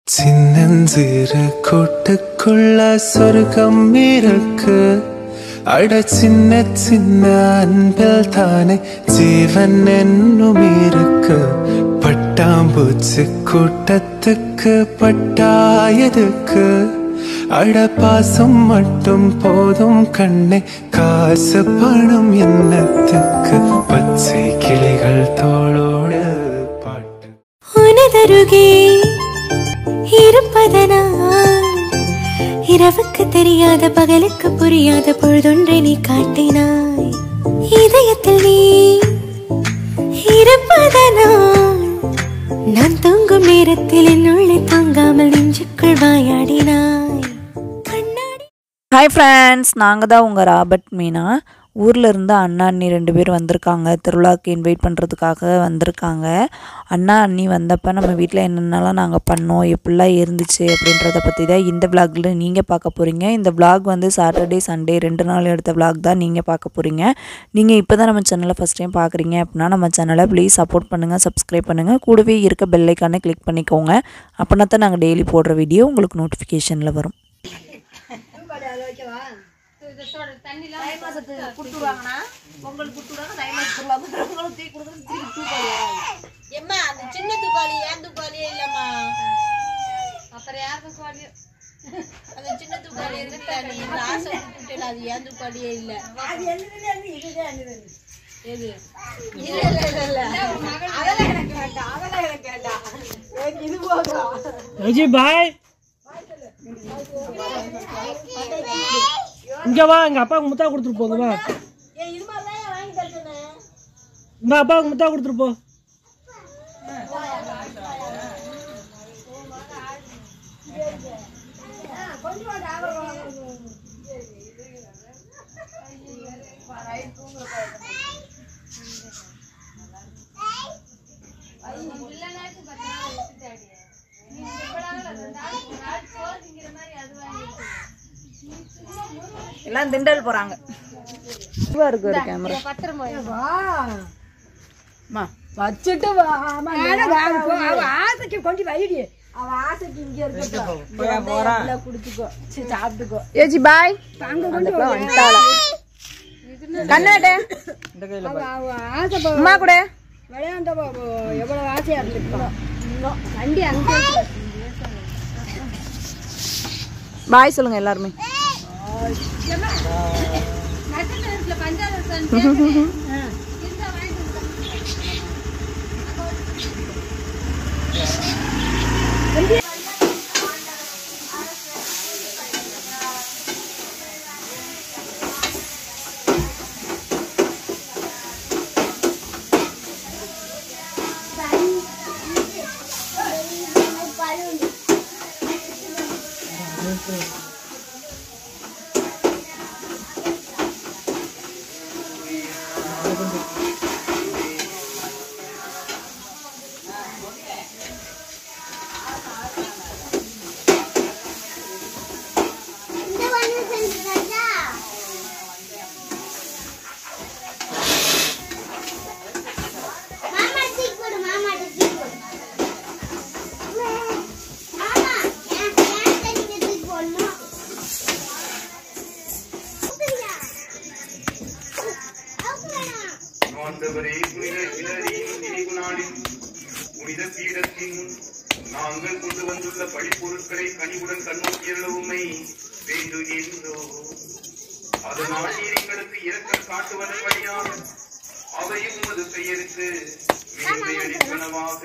சின்னஞ்சிறு கூட்டுக்குள்ள சொர்க்கம் இருக்கு. அட சின்ன சின்ன அன்பில் தானே ஜீவன் என்னும் இருக்கு. பட்டாம்பூச்சி கூட்டத்துக்கு பட்டாயதுக்கு. அட பாசம் மட்டும் போதும் கண்ணே, காசு பணம் என்னத்துக்கு. பச்சை கிளிகள் தோளோடு பாட்டு உனதருகே இருப்பதனால் இரவுக்கு தெரியாத பகலுக்கு புரியாத பொழுதொன்றை நீ காட்டினாய். இதயத்தில் நீ இருப்பதனால் நான் தூங்கும் நேரத்தில் என்னுள்ளே தூங்காமல் நெஞ்சுக்குள் வாயாடினாய். கண்ணாடி. ஹாய் ஃப்ரெண்ட்ஸ், நாங்கள் தான் உங்கள் ராபர்ட் மீனா. ஊரில் இருந்து அண்ணா அண்ணி 2 பேர் வந்திருக்காங்க. திருவிழாவுக்கு இன்வைட் பண்ணுறதுக்காக வந்திருக்காங்க. அண்ணா அண்ணி வந்தப்போ நம்ம வீட்டில் என்னென்னலாம் நாங்கள் பண்ணோம், எப்படிலாம் இருந்துச்சு அப்படின்றத பற்றி தான் இந்த விளாகில் நீங்கள் பார்க்க போகிறீங்க. இந்த விளாக் வந்து சாட்டர்டே சண்டே 2 நாள் எடுத்த விளாக் தான் நீங்கள் பார்க்க போகிறீங்க. நீங்கள் இப்போ தான் நம்ம சேனலை ஃபஸ்ட் டைம் பார்க்குறீங்க அப்படின்னா நம்ம சேனலை ப்ளீஸ் சப்போர்ட் பண்ணுங்கள், சப்ஸ்கிரைப் பண்ணுங்கள். கூடவே இருக்க பெல் ஐக்கானை கிளிக் பண்ணிக்கோங்க. அப்படின்னா தான் நாங்கள் டெய்லி போடுற வீடியோ உங்களுக்கு நோட்டிஃபிகேஷனில் வரும். சின்ன தூக்காளி ஏன் தூக்காளியே இல்லம்மா, அப்புறம் யார் தூக்காளி? அந்த சின்ன தூக்காளி இருக்கு, ஆசை விட்டுட்டேன், அது ஏன் தூக்காளியே இல்ல. எது இல்ல இல்ல இல்ல இல்ல அதெல்லாம் எனக்கு வேண்டாம், அதெல்லாம் எனக்கு வேண்டாம். இது போதும். அஜய் பாய், இங்க வா, எங்க அப்பாவுக்கு முத்தா கொடுத்துட்டு போங்க. வா, இது மாதிரிதான் வாங்கி தரேன். இந்த அப்பாவுக்கு முத்தா கொடுத்துட்டு போ. எல்லாம் திண்டல் போகிறாங்க. இருக்கு ஒரு கேமரா வச்சுட்டு ஆசைக்கு கொண்டு வைடி. அவ ஆசைக்கு இங்க இருக்க குடிச்சுக்கோ, சாப்பிட்டுக்கோ. ஏஜி பாய், கண்ணாட்டே அம்மா கூட விளையாண்ட எவ்வளவு ஆசையா இருந்துருக்கோம். வண்டி அங்கே பாய் சொல்லுங்க எல்லாருமே. நாங்கள் கொண்டு வந்துள்ள பழிப்பொருட்களை கனிவுடன் கண்ணோக்கியுள்ள உண்மை வேண்டுகின்றோம். அதனால் எங்களுக்கு இரக்கம் காட்டுவதன் வழியாக அவையும் உமது பெயருக்கு மேன்மையளிப்பனவாக.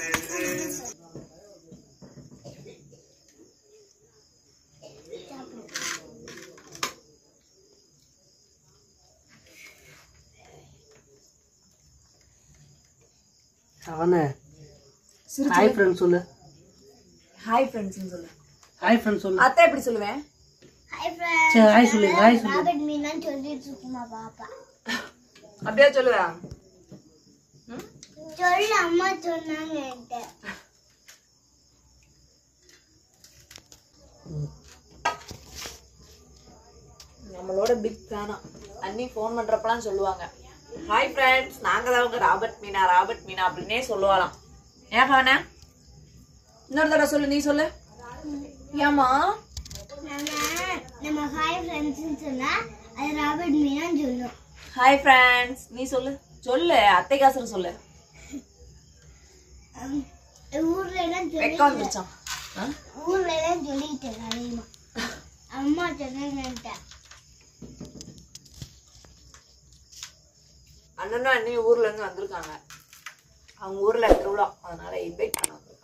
அவனே ஹாய் ஃப்ரெண்ட்ஸ் சொல்லு. ஹாய் ஃப்ரெண்ட்ஸ் சொல்லு. ஹாய் ஃப்ரெண்ட்ஸ் சொல்லு. அத்தை எப்படி சொல்லுவேன்? Hi friends. சரி ஹாய் சொல்லு. ஹாய் சொல்லு. ராபர்ட் மீனா சொல்லிட்டு இருக்குமா பாப்பா? அப்படியே சொல்லுவேன். சொல்லு, அம்மா சொன்னாங்க என்கிட்ட. நம்மளோட பிக் ஃபேனா அண்ணி ஃபோன் பண்றப்பலாம் சொல்லுவாங்க, ஹாய் ஃப்ரெண்ட்ஸ், நாங்க தான் உங்க ராபர்ட் மீனா அப்படின்னே சொல்லுவாளாம். ஏன் வேணா இன்னொரு தடவை சொல்லு, நீ சொல்லு. ஏமா நம்ம ஹாய் ஃப்ரெண்ட்ஸ்னு சொன்னா அது ராபர்ட் மீனான்னு சொல்லும். ஹாய் ஃப்ரெண்ட்ஸ் நீ சொல்லு சொல்லு அத்தை காசர் சொல்லு. ஊர்ல எல்லாம் வெக்கம் வந்துருச்சான். ஊர்ல எல்லாம் சொல்லிட்டேன் அதிகமா. அம்மா சொன்னேன்ட்டேன். அண்ணனும் அண்ணியும் ஊர்ல இருந்து வந்திருக்காங்க. அவங்க ஊர்ல திருவிழா, அதனால இன்வைட் பண்ண வந்திருக்காங்க.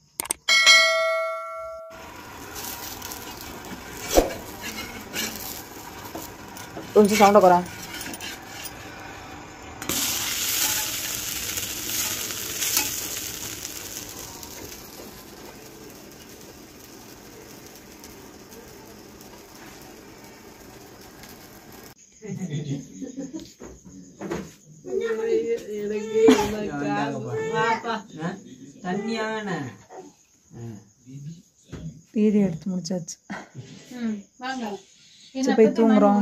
கொஞ்சம் சவுண்ட குறா. வீடியோ எடுத்து முடிச்சாச்சு. போய் தூங்குறோம்.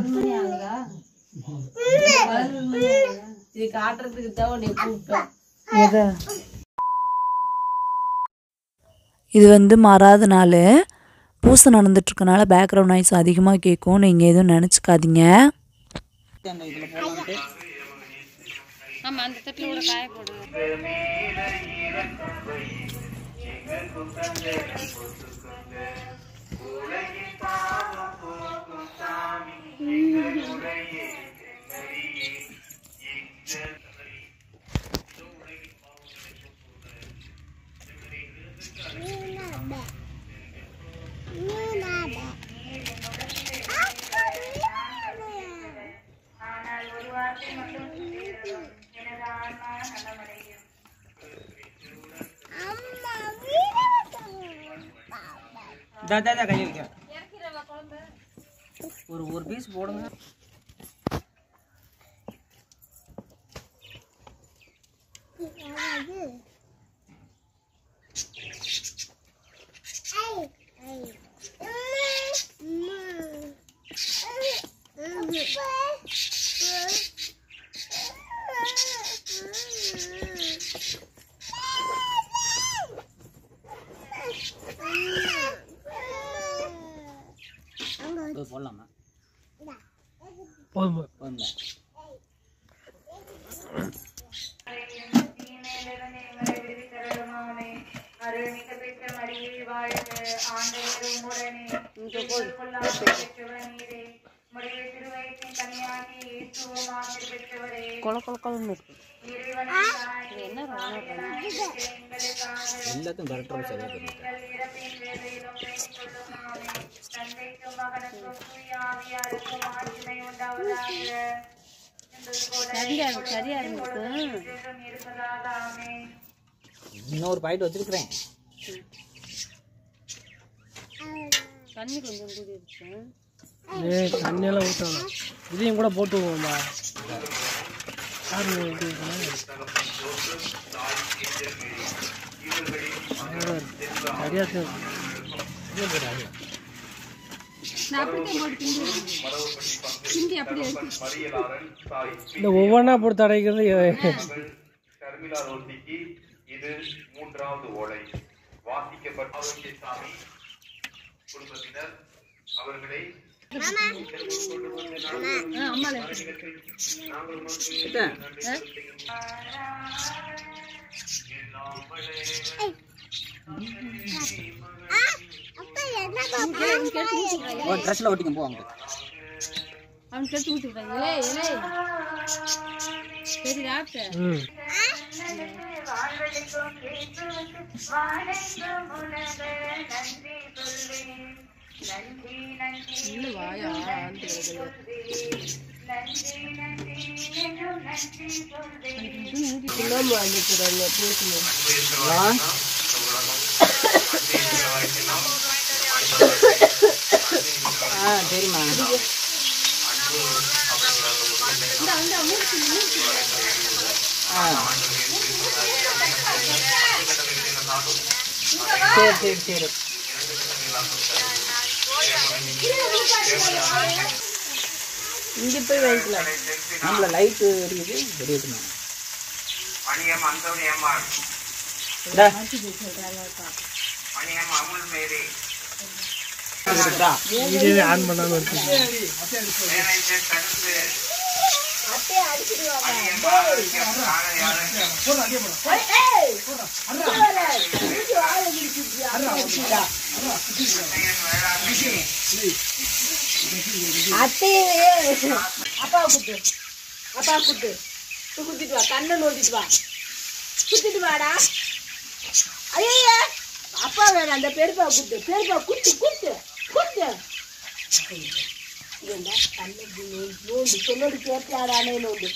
இது வந்து மாறாத நாள். பூசை நடந்துட்டுருக்கனால பேக்ரவுண்ட் நாய்ஸ் அதிகமாக கேட்கும். நீங்கள் எதுவும் நினச்சிக்காதீங்க. கை வைக்க ஒரு பீஸ் போடுங்க. போடலாமா? போதும். எல்லாத்தையும் கரெக்டாக சரியாக இன்னொரு பாயிண்ட் வச்சிருக்கிறேன். தண்ணி கொஞ்சம் கூடிருச்சு. தண்ணியெல்லாம் ஊற்றணும். இதையும் கூட போட்டு விடுவோம்மா. ஒவ்வொன்னா போட்டு அடைக்கிறது. இது மூன்றாவது ஓலை வாசிக்கப்பட்ட சாமி குடும்பத்தினர் அவர்களை ட்ரெஸ்ல ஓட்டிக்க போவாங்க. அவன் கெட்டு விட்டுறாங்க. சரி டாக்டர் சரிம்மா. சரி சரி சரி. இங்கே போய் வைக்கலாம். நம்மள லைட்டு எரியுது எரியணும். மணியம் அந்தோனி அம்மாள் மணியம் அமுல் மேரி அப்பா குத்து குத்திட்டு வா கண்ணை நோண்டிட்டு வா குத்திட்டு வாடா ஐயா அப்பா வேணாம் அந்த பெருப்பா குத்து குத்து கண்ணை நோண்டு சொல்லோடு கேட்டாடானே நோண்டு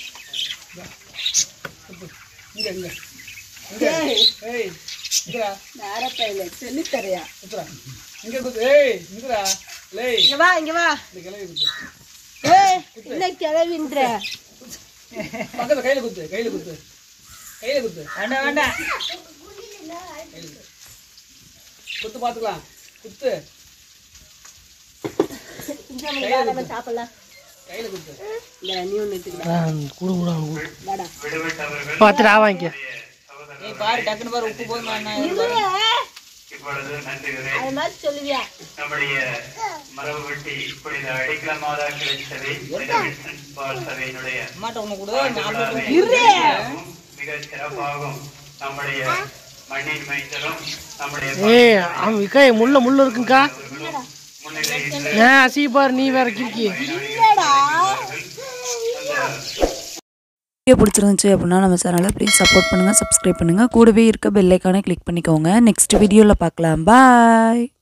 நேரப்பையில சொல்லித்தரையா இங்க வா என்ன கிளவின்ற கையில குத்து வேண்டாம் குத்து பாத்துக்கலாம் குத்து சாப்பிடலாம் கையில குத்து நீ ஒண்ணு பார்த்துட்டு வாங்கிக்க பாரு டக்குன்னு பாரு உப்பு போதுமா இப்பொழுது நன்றிகிறேன். அது மாதிரி சொல்லுவியா நம்முடைய மரபுவெட்டி புனித அடிக்கல மாதா கிளைச்சபை புனித வின்சென்ட் பால் சபையினுடைய மிக சிறப்பாகவும் நம்முடைய மண்ணின் மைந்தரும் நம்முடைய முள்ள இருக்குங்கக்கா அசிப்பாரு நீ வேற கிறுக்கி வீடியோ பிடிச்சிருந்துச்சு அப்படின்னா நம்ம சேனலை ப்ளீஸ் சப்போர்ட் பண்ணுங்கள், சப்ஸ்கிரைப் பண்ணுங்கள், கூடவே இருக்க பெல் ஐக்கானை கிளிக் பண்ணிக்கோங்க. நெக்ஸ்ட் வீடியோவில் பார்க்கலாம். பாய்.